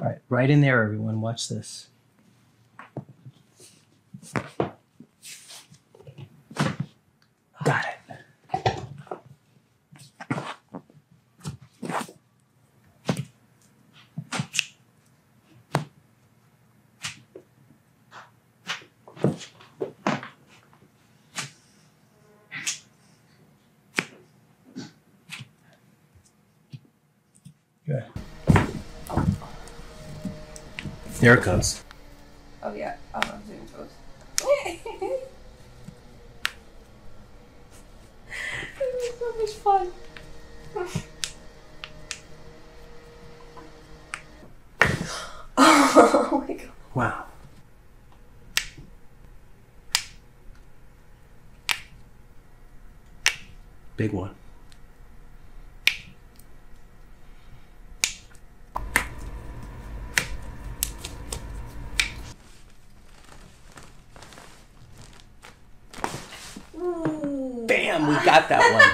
right, right in there, everyone. Watch this. Got it. Good. There it goes. Oh yeah, I'm zoom toes. This is so much fun. Oh my god. Wow. Big one. Ooh. Bam, we got that one.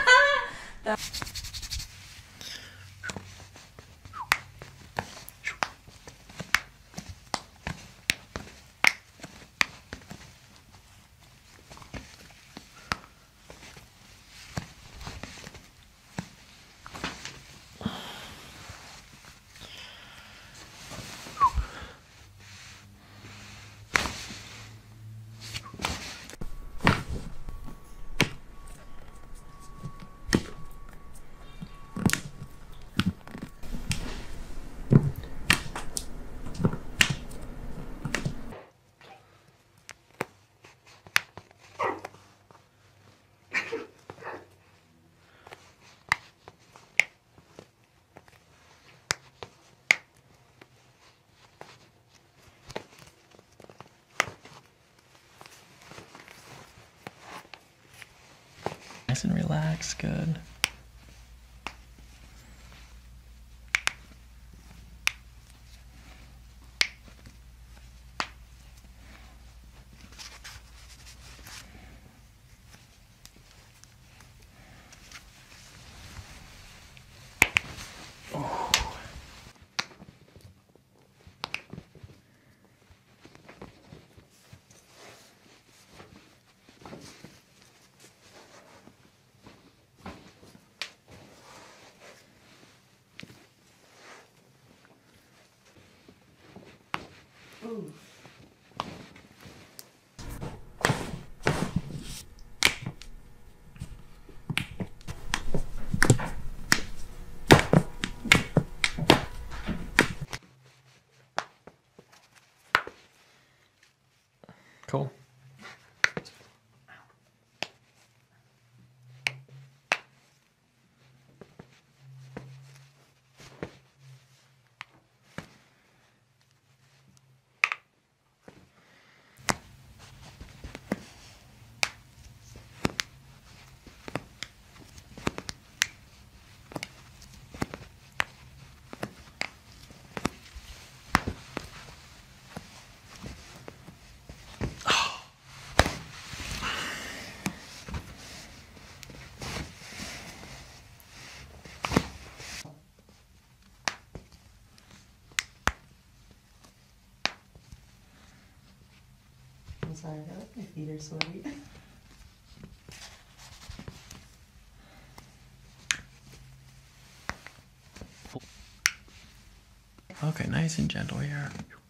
Nice and relaxed, good. Oh. Ooh. Cool. I'm sorry, I feel like my feet are sweaty. Okay, nice and gentle here.